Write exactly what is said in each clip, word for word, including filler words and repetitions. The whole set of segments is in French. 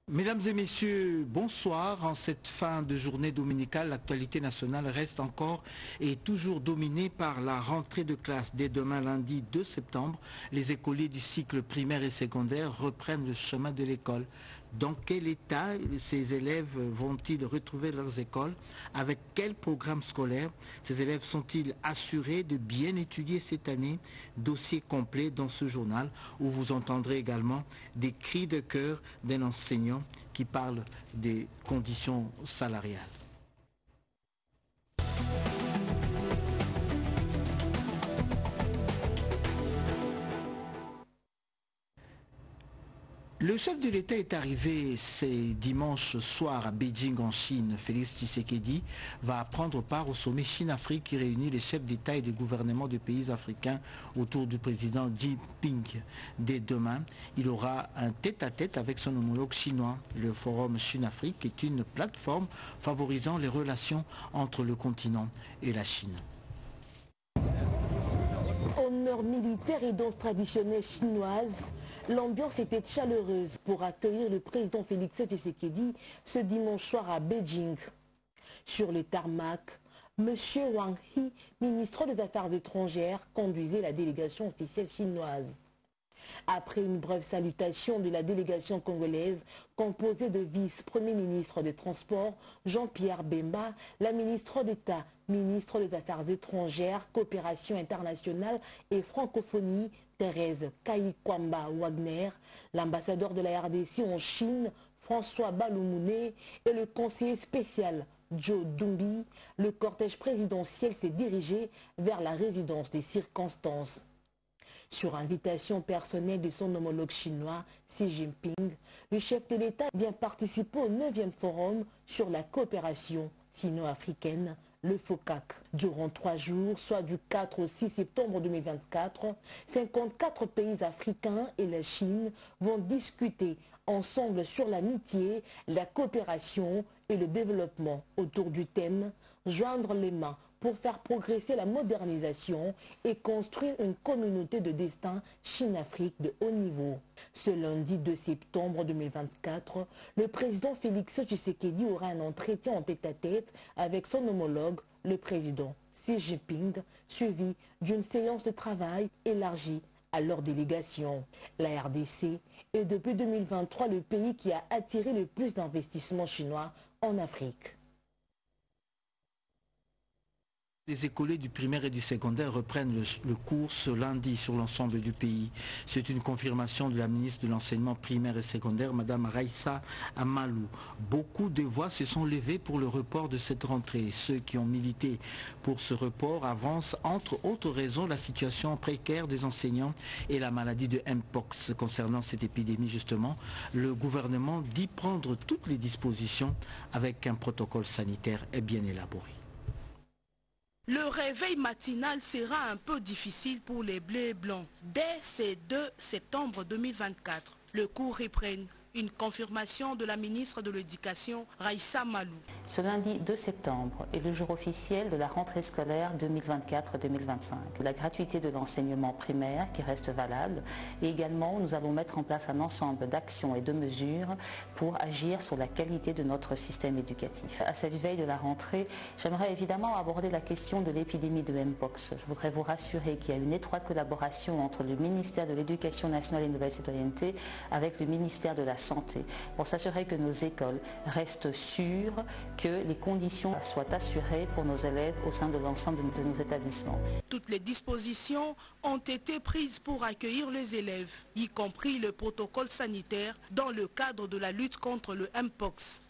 Mesdames et messieurs, bonsoir. En cette fin de journée dominicale, l'actualité nationale reste encore et toujours dominée par la rentrée de classe. Dès demain, lundi deux septembre, les écoliers du cycle primaire et secondaire reprennent le chemin de l'école. Dans quel état ces élèves vont-ils retrouver leurs écoles? Avec quel programme scolaire? Ces élèves sont-ils assurés de bien étudier cette année? Dossier complet dans ce journal où vous entendrez également des cris de cœur d'un enseignant qui parle des conditions salariales. Le chef de l'État est arrivé ce dimanche soir à Beijing en Chine. Félix Tshisekedi va prendre part au sommet Chine-Afrique qui réunit les chefs d'État et de gouvernement de pays africains autour du président Xi Jinping. Dès demain, il aura un tête-à-tête avec son homologue chinois. Le forum Chine-Afrique est une plateforme favorisant les relations entre le continent et la Chine. Honneur militaire et danse traditionnelle chinoise. L'ambiance était chaleureuse pour accueillir le président Félix Tshisekedi ce dimanche soir à Beijing. Sur le tarmac, M. Wang Yi, ministre des Affaires étrangères, conduisait la délégation officielle chinoise. Après une brève salutation de la délégation congolaise, composée de vice-premier ministre des Transports, Jean-Pierre Bemba, la ministre d'État, ministre des Affaires étrangères, coopération internationale et francophonie, Thérèse Kayikwamba Wagner, l'ambassadeur de la R D C en Chine, François Baloumouné, et le conseiller spécial Joe Dumbi, le cortège présidentiel s'est dirigé vers la résidence des circonstances. Sur invitation personnelle de son homologue chinois, Xi Jinping, le chef de l'État vient participer au neuvième forum sur la coopération sino-africaine, le FOCAC. Durant trois jours, soit du quatre au six septembre deux mille vingt-quatre, cinquante-quatre pays africains et la Chine vont discuter ensemble sur l'amitié, la coopération et le développement autour du thème « Joindre les mains pour faire progresser la modernisation et construire une communauté de destin Chine-Afrique de haut niveau ». Ce lundi deux septembre deux mille vingt-quatre, le président Félix Tshisekedi aura un entretien en tête-à-tête avec son homologue, le président Xi Jinping, suivi d'une séance de travail élargie à leur délégation. La R D C est depuis deux mille vingt-trois le pays qui a attiré le plus d'investissements chinois en Afrique. Les écoliers du primaire et du secondaire reprennent le, le cours ce lundi sur l'ensemble du pays. C'est une confirmation de la ministre de l'enseignement primaire et secondaire, Mme Raissa Amalou. Beaucoup de voix se sont levées pour le report de cette rentrée. Ceux qui ont milité pour ce report avancent, entre autres raisons, la situation précaire des enseignants et la maladie de Mpox. Concernant cette épidémie, justement, le gouvernement dit prendre toutes les dispositions avec un protocole sanitaire bien élaboré. Le réveil matinal sera un peu difficile pour les bleus et blancs. Dès ce deux septembre deux mille vingt-quatre, le cours reprenne. Une confirmation de la ministre de l'Éducation, Raissa Amalou. Ce lundi deux septembre est le jour officiel de la rentrée scolaire deux mille vingt-quatre deux mille vingt-cinq. La gratuité de l'enseignement primaire qui reste valable et également nous allons mettre en place un ensemble d'actions et de mesures pour agir sur la qualité de notre système éducatif. À cette veille de la rentrée, j'aimerais évidemment aborder la question de l'épidémie de Mpox. Je voudrais vous rassurer qu'il y a une étroite collaboration entre le ministère de l'Éducation nationale et de la citoyenneté avec le ministère de la Santé pour s'assurer que nos écoles restent sûres, que les conditions soient assurées pour nos élèves au sein de l'ensemble de nos établissements. Toutes les dispositions ont été prises pour accueillir les élèves, y compris le protocole sanitaire dans le cadre de la lutte contre le Mpox.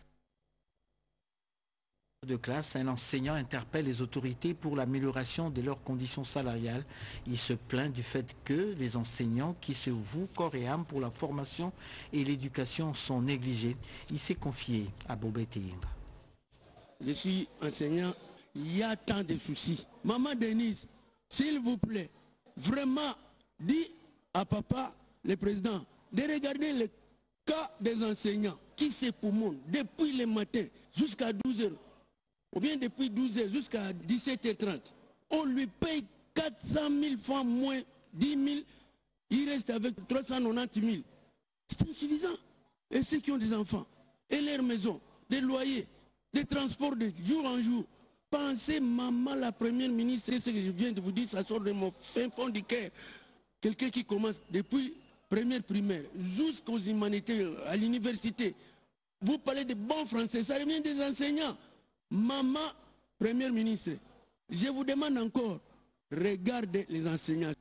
De classe, un enseignant interpelle les autorités pour l'amélioration de leurs conditions salariales. Il se plaint du fait que les enseignants qui se vouent corps et âme pour la formation et l'éducation sont négligés. Il s'est confié à Bobette Yenga. Je suis enseignant, il y a tant de soucis. Maman Denise, s'il vous plaît, vraiment, dis à papa, le président, de regarder le cas des enseignants qui se poumonnent depuis le matin jusqu'à douze heures. Ou bien depuis douze heures jusqu'à dix-sept heures trente, on lui paye quatre cent mille francs moins dix mille, il reste avec trois cent quatre-vingt-dix mille. C'est insuffisant. et ceux qui ont des enfants, et leurs maisons, des loyers, des transports de jour en jour. Pensez, maman, la première ministre, c'est ce que je viens de vous dire, ça sort de mon fin fond du cœur. Quelqu'un qui commence depuis première primaire jusqu'aux humanités, à l'université. Vous parlez de bons français, ça revient des enseignants. Maman, première ministre, je vous demande encore, regardez les enseignants.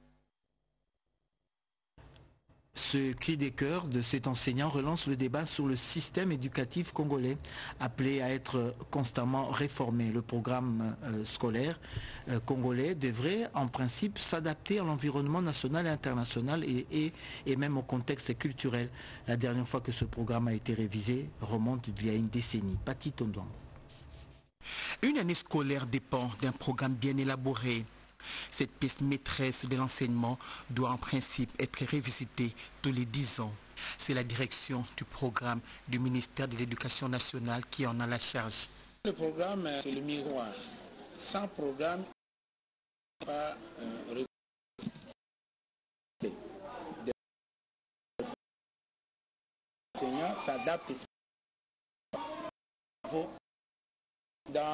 Ce cri des cœurs de cet enseignant relance le débat sur le système éducatif congolais, appelé à être constamment réformé. Le programme euh, scolaire euh, congolais devrait en principe s'adapter à l'environnement national et international et, et, et même au contexte culturel. La dernière fois que ce programme a été révisé remonte d'il y a une décennie. Pati Tondouan. Une année scolaire dépend d'un programme bien élaboré. Cette pièce maîtresse de l'enseignement doit en principe être révisitée tous les dix ans. C'est la direction du programme du ministère de l'Éducation nationale qui en a la charge. Le programme, c'est le miroir. Sans programme, pas euh, les enseignants s'adaptent dans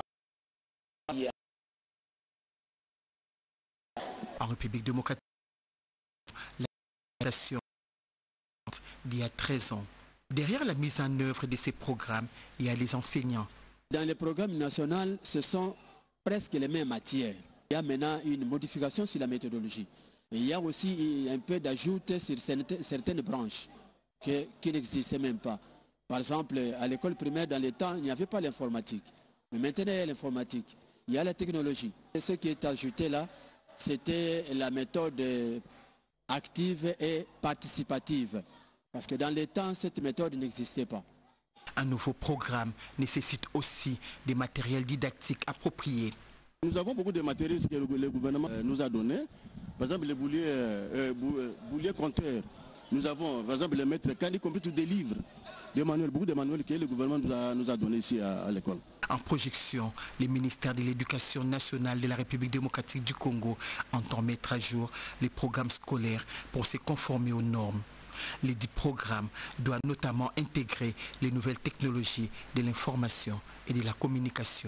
en République démocratique, la création d'il y a treize ans. Derrière la mise en œuvre de ces programmes, il y a les enseignants. Dans les programmes nationaux, ce sont presque les mêmes matières. Il y a maintenant une modification sur la méthodologie. Et il y a aussi un peu d'ajout sur certaines branches qui, qui n'existaient même pas. Par exemple, à l'école primaire, dans les temps, il n'y avait pas l'informatique. Mais maintenant, il y a l'informatique. Il y a la technologie. Et ce qui est ajouté là, c'était la méthode active et participative. Parce que dans les temps, cette méthode n'existait pas. Un nouveau programme nécessite aussi des matériels didactiques appropriés. Nous avons beaucoup de matériels que le gouvernement nous a donné. Par exemple, les bouliers, euh, bouliers compteurs. Nous avons, par exemple, les maîtres quand y compris tous des livres, des manuels, beaucoup de manuels que le gouvernement nous a, nous a donnés ici à, à l'école. En projection, le ministère de l'Éducation nationale de la République démocratique du Congo entend mettre à jour les programmes scolaires pour se conformer aux normes. Les dix programmes doivent notamment intégrer les nouvelles technologies de l'information et de la communication.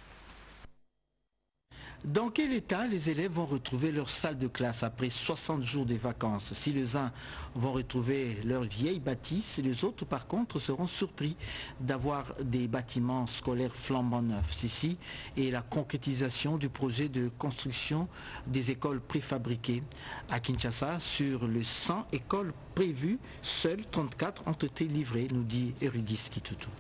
Dans quel état les élèves vont retrouver leur salle de classe après soixante jours de vacances? Si les uns vont retrouver leur vieille bâtisse, les autres par contre seront surpris d'avoir des bâtiments scolaires flambant neufs. Ceci est la concrétisation du projet de construction des écoles préfabriquées. À Kinshasa, sur les cent écoles prévues, seules trente-quatre ont été livrées, nous dit Eurydice Kitutu.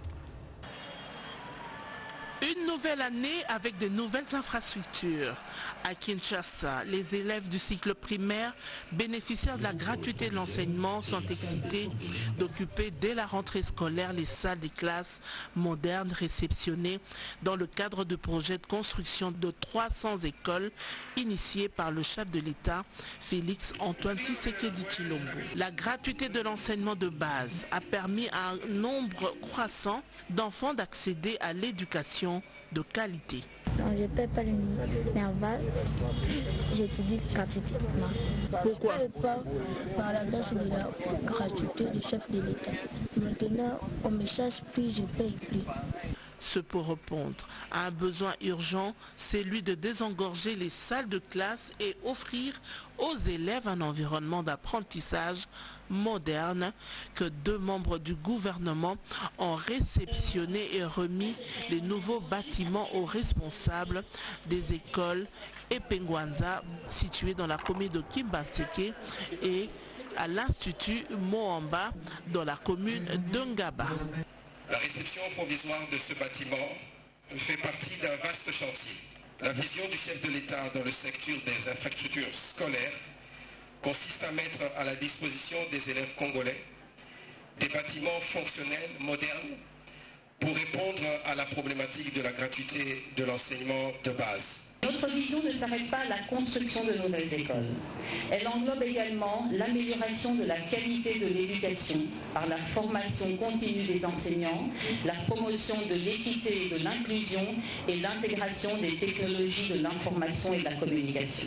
Une nouvelle année avec de nouvelles infrastructures. À Kinshasa, les élèves du cycle primaire bénéficiaires de la gratuité de l'enseignement sont excités d'occuper dès la rentrée scolaire les salles des classes modernes réceptionnées dans le cadre de projets de construction de trois cents écoles initiés par le chef de l'État, Félix Antoine Tshisekedi Tshilombo. La gratuité de l'enseignement de base a permis à un nombre croissant d'enfants d'accéder à l'éducation de qualité. Non, je ne paie pas le nerval, j'étudie quantitativement. Pourquoi? Je ne paie pas par la base de la gratuité du chef de l'État. Maintenant, on me chasse plus, je ne paye plus. Ce pour répondre à un besoin urgent, c'est celui de désengorger les salles de classe et offrir aux élèves un environnement d'apprentissage moderne que deux membres du gouvernement ont réceptionné et remis les nouveaux bâtiments aux responsables des écoles Epengwanza situées dans la commune de Kimbatseke et à l'Institut Moamba dans la commune de Ngaba. La réception provisoire de ce bâtiment fait partie d'un vaste chantier. La vision du chef de l'État dans le secteur des infrastructures scolaires consiste à mettre à la disposition des élèves congolais des bâtiments fonctionnels, modernes, pour répondre à la problématique de la gratuité de l'enseignement de base. Notre vision ne s'arrête pas à la construction de nouvelles écoles. Elle englobe également l'amélioration de la qualité de l'éducation par la formation continue des enseignants, la promotion de l'équité et de l'inclusion et l'intégration des technologies de l'information et de la communication.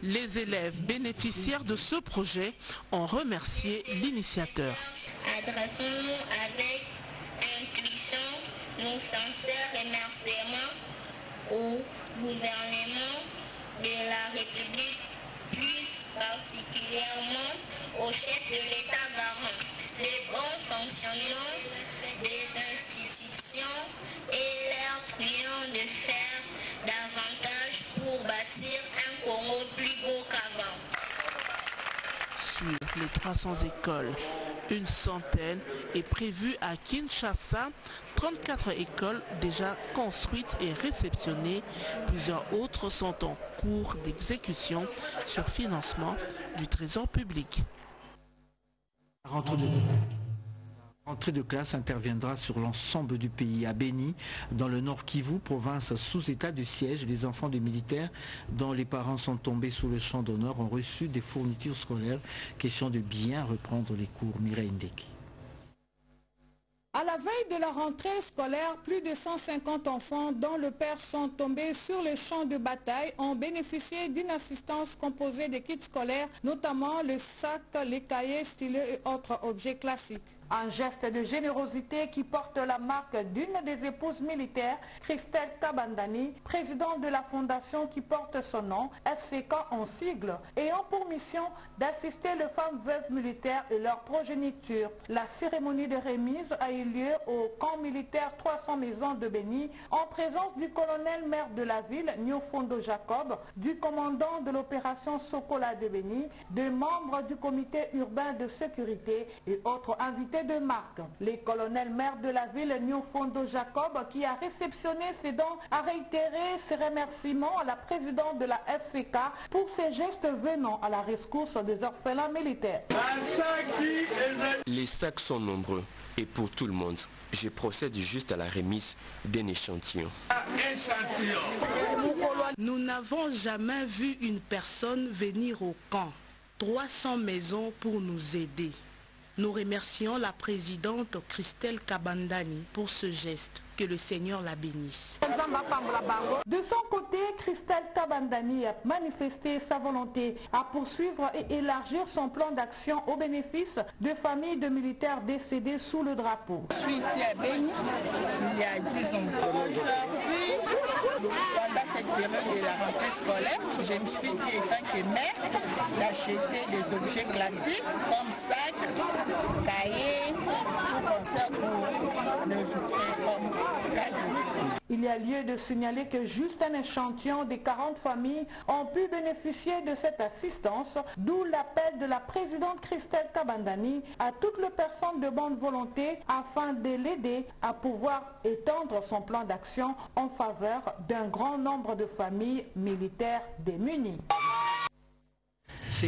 Les élèves bénéficiaires de ce projet ont remercié l'initiateur. Adressons-nous avec intuition nos sincères remerciements au gouvernement de la République, plus particulièrement au chef de l'État garant, le bon fonctionnement des institutions et leur prions de faire davantage pour bâtir un Congo plus beau qu'avant. Sur les trois cents écoles, une centaine est prévue à Kinshasa, trente-quatre écoles déjà construites et réceptionnées. Plusieurs autres sont en cours d'exécution sur financement du Trésor public. La rentrée de, la rentrée de classe interviendra sur l'ensemble du pays. À Béni, dans le Nord Kivu, province sous état de siège, les enfants des militaires dont les parents sont tombés sous le champ d'honneur ont reçu des fournitures scolaires. Question de bien reprendre les cours. Mireille Ndeki. À la veille de la rentrée scolaire, plus de cent cinquante enfants dont le père sont tombés sur le champ de bataille ont bénéficié d'une assistance composée de kits scolaires, notamment le sac, les cahiers, stylos et autres objets classiques. Un geste de générosité qui porte la marque d'une des épouses militaires, Christelle Kabandani, présidente de la fondation qui porte son nom, F C K en sigle, ayant pour mission d'assister les femmes veuves militaires et leur progéniture. La cérémonie de remise a eu lieu au camp militaire trois cents Maisons de Béni, en présence du colonel maire de la ville, Nyofondo Jacob, du commandant de l'opération Sokola de Béni, des membres du comité urbain de sécurité et autres invités de marque. Les colonels maires de la ville, Nyofondo Jacob, qui a réceptionné ces dons, a réitéré ses remerciements à la présidente de la F C K pour ses gestes venant à la rescousse des orphelins militaires. Les sacs sont nombreux et pour tout le monde. Je procède juste à la remise d'un échantillon. Nous n'avons jamais vu une personne venir au camp. trois cents maisons pour nous aider. Nous remercions la présidente Christelle Kabandani pour ce geste. Que le Seigneur la bénisse. De son côté, Christelle Kabandani a manifesté sa volonté à poursuivre et élargir son plan d'action au bénéfice de familles de militaires décédés sous le drapeau. Je suis ici à Béni, il y a dix ans. Aujourd'hui, pendant cette période de la rentrée scolaire, je me suis dit, en tant que mère, d'acheter des objets classiques comme sacs, cahiers, tout comme ça pour nos frères comme Il y a lieu de signaler que juste un échantillon des quarante familles ont pu bénéficier de cette assistance, d'où l'appel de la présidente Christelle Kabandani à toutes les personnes de bonne volonté afin de l'aider à pouvoir étendre son plan d'action en faveur d'un grand nombre de familles militaires démunies. C'est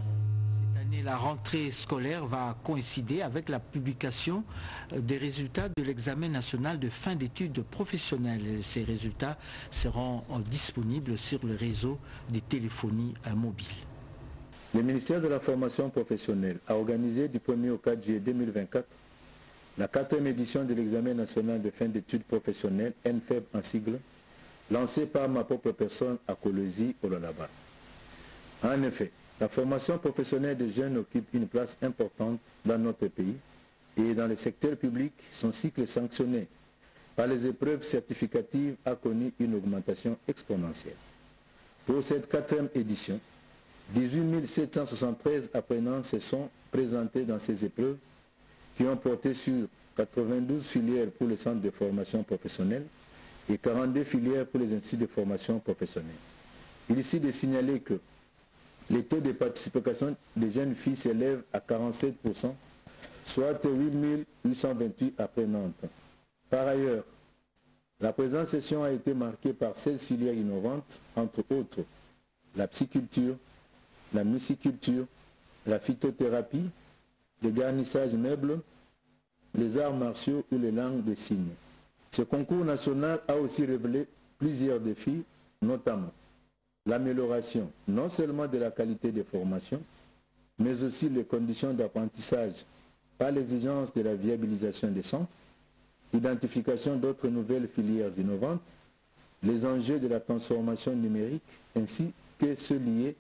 La rentrée scolaire va coïncider avec la publication des résultats de l'examen national de fin d'études professionnelles. Ces résultats seront disponibles sur le réseau de téléphonie mobile. Le ministère de la formation professionnelle a organisé du premier au quatre juillet deux mille vingt-quatre la quatrième édition de l'examen national de fin d'études professionnelles, N F E B en sigle, lancé par ma propre personne à Kolwezi, au Lualaba. En effet, la formation professionnelle des jeunes occupe une place importante dans notre pays et dans le secteur public, son cycle sanctionné par les épreuves certificatives a connu une augmentation exponentielle. Pour cette quatrième édition, dix-huit mille sept cent soixante-treize apprenants se sont présentés dans ces épreuves qui ont porté sur quatre-vingt-douze filières pour les centres de formation professionnelle et quarante-deux filières pour les instituts de formation professionnelle. Il est ici de signaler que les taux de participation des jeunes filles s'élèvent à quarante-sept pour cent, soit huit mille huit cent vingt-huit apprenantes. Par ailleurs, la présente session a été marquée par seize filières innovantes, entre autres la psychiculture, la myciculture, la phytothérapie, le garnissage meuble, les arts martiaux ou les langues des signes. Ce concours national a aussi révélé plusieurs défis, notamment l'amélioration non seulement de la qualité des formations, mais aussi les conditions d'apprentissage par l'exigence de la viabilisation des centres, l'identification d'autres nouvelles filières innovantes, les enjeux de la transformation numérique, ainsi que ceux liés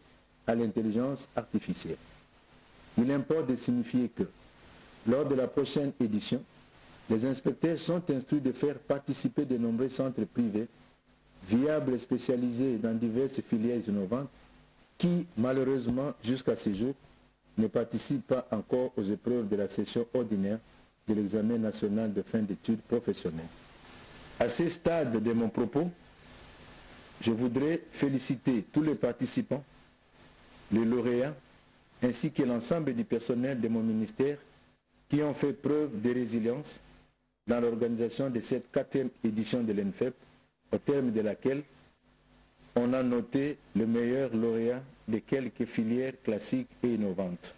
à l'intelligence artificielle. Il importe de signifier que, lors de la prochaine édition, les inspecteurs sont instruits de faire participer de nombreux centres privés, viables et spécialisés dans diverses filières innovantes, qui, malheureusement, jusqu'à ce jour, ne participent pas encore aux épreuves de la session ordinaire de l'examen national de fin d'études professionnelles. À ce stade de mon propos, je voudrais féliciter tous les participants, les lauréats, ainsi que l'ensemble du personnel de mon ministère qui ont fait preuve de résilience dans l'organisation de cette quatrième édition de l'E N F E P, au terme de laquelle on a noté le meilleur lauréat de quelques filières classiques et innovantes.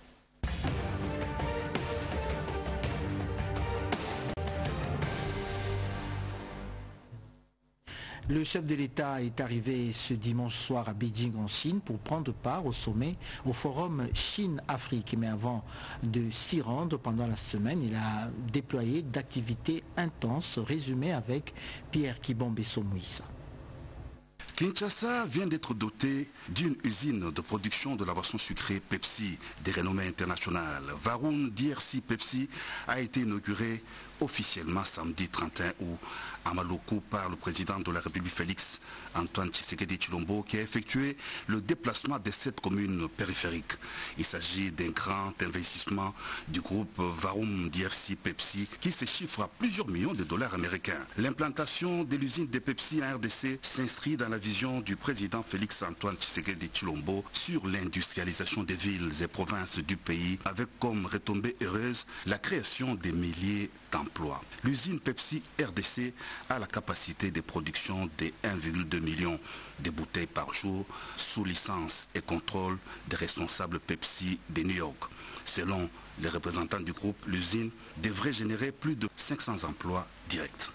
Le chef de l'État est arrivé ce dimanche soir à Beijing en Chine pour prendre part au sommet, au forum Chine-Afrique. Mais avant de s'y rendre pendant la semaine, il a déployé d'activités intenses, résumées avec Pierre Kibombe-Somouissa. Kinshasa vient d'être doté d'une usine de production de la boisson sucrée Pepsi, des renommées internationales. Varun D R C Pepsi a été inauguré officiellement samedi trente et un août à Maloko par le président de la République Félix Antoine Tshisekedi Tshilombo qui a effectué le déplacement des sept communes périphériques. Il s'agit d'un grand investissement du groupe Varun D R C Pepsi qui se chiffre à plusieurs millions de dollars américains. L'implantation de l'usine de Pepsi en R D C s'inscrit dans la vision du président Félix Antoine Tshisekedi Tshilombo sur l'industrialisation des villes et provinces du pays avec comme retombée heureuse la création des milliers d'emplois. L'usine Pepsi R D C a la capacité de production de un virgule deux million de bouteilles par jour sous licence et contrôle des responsables Pepsi de New York. Selon les représentants du groupe, l'usine devrait générer plus de cinq cents emplois directs.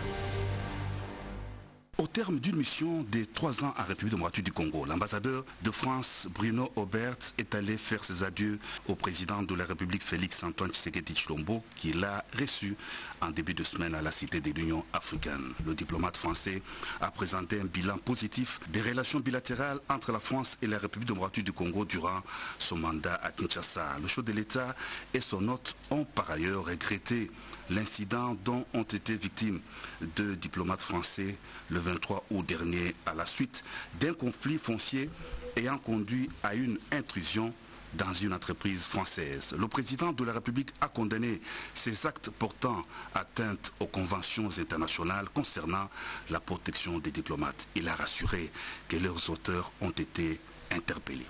Au terme d'une mission de trois ans en République démocratique du Congo, l'ambassadeur de France, Bruno Aubert, est allé faire ses adieux au président de la République, Félix Antoine Tshisekedi Tshilombo, qui l'a reçu en début de semaine à la Cité de l'Union africaine. Le diplomate français a présenté un bilan positif des relations bilatérales entre la France et la République démocratique du Congo durant son mandat à Kinshasa. Le chef de l'État et son hôte ont par ailleurs regretté l'incident dont ont été victimes deux diplomates français le vingt-trois août dernier à la suite d'un conflit foncier ayant conduit à une intrusion dans une entreprise française. Le président de la République a condamné ces actes portant atteinte aux conventions internationales concernant la protection des diplomates. Il a rassuré que leurs auteurs ont été interpellés.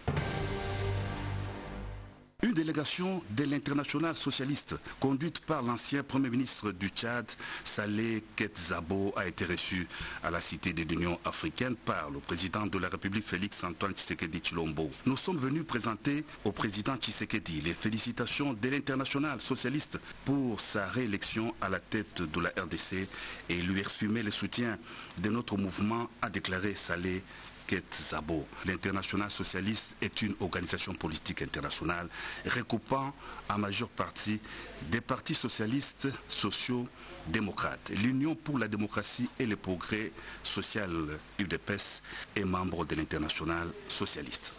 Une délégation de l'internationale socialiste, conduite par l'ancien Premier ministre du Tchad, Saleh Ketzabo, a été reçue à la Cité de l'Union africaine par le président de la République, Félix Antoine Tshisekedi Tshilombo. Nous sommes venus présenter au président Tshisekedi les félicitations de l'internationale socialiste pour sa réélection à la tête de la R D C et lui exprimer le soutien de notre mouvement, a déclaré Saleh Zabo. L'internationale socialiste est une organisation politique internationale recoupant en majeure partie des partis socialistes sociaux-démocrates. L'Union pour la démocratie et le progrès social U D P S est membre de l'internationale socialiste.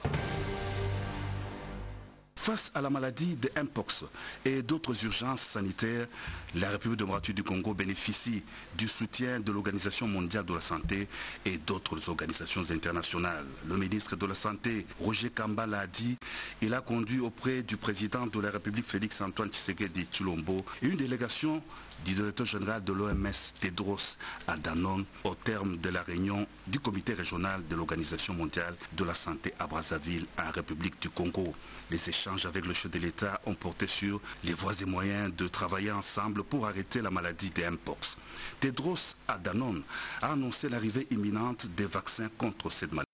Face à la maladie de Mpox et d'autres urgences sanitaires, la République démocratique du Congo bénéficie du soutien de l'Organisation mondiale de la santé et d'autres organisations internationales. Le ministre de la Santé, Roger Kamba, l'a dit, il a conduit auprès du président de la République, Félix Antoine Tshisekedi Tshilombo, une délégation du directeur général de l'O M S, Tedros Adhanom, au terme de la réunion du comité régional de l'Organisation mondiale de la santé à Brazzaville, en République du Congo. Les échanges avec le chef de l'État ont porté sur les voies et moyens de travailler ensemble pour arrêter la maladie de Mpox. Tedros Adhanom a annoncé l'arrivée imminente des vaccins contre cette maladie.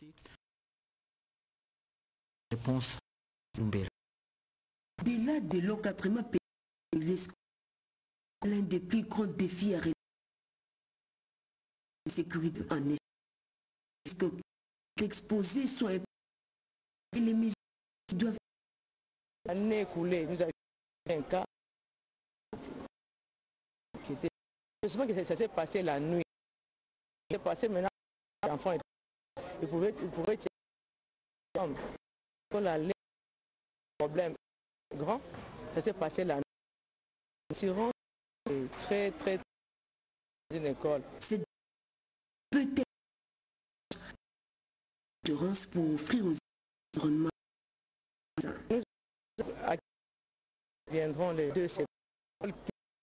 Réponse Lumbera. Au-delà de l'encadrement pédagogique, l'un des plus grands défis à relever la sécurité en échec. Est-ce que l'exposé soit et les mesures doivent... L'année écoulée, nous avons un cas qui était... Justement que ça s'est passé la nuit. Ça s'est passé maintenant, l'enfant il pouvait il pouvait tirer la lait, problème grand, ça s'est passé la nuit. L'assurance est très très une école. C'est peut-être l'assurance pour offrir aux environnements. Nous viendront les deux écoles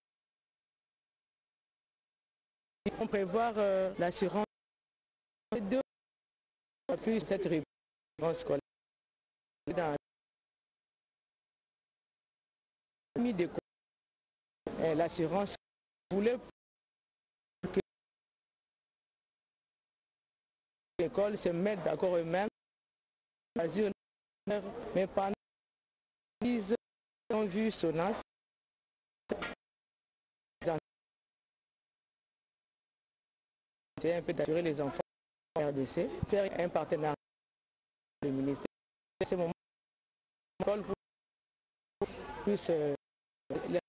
qui vont prévoir euh, l'assurance de deux plus cette réponse scolaire dans l'assurance voulait que l'école se mette d'accord eux-mêmes, mais pendant ils ont vu Sonas c'est un peu d'assurer les enfants R D C, faire un partenariat avec le ministère. C'est ce moment l'école puisse euh,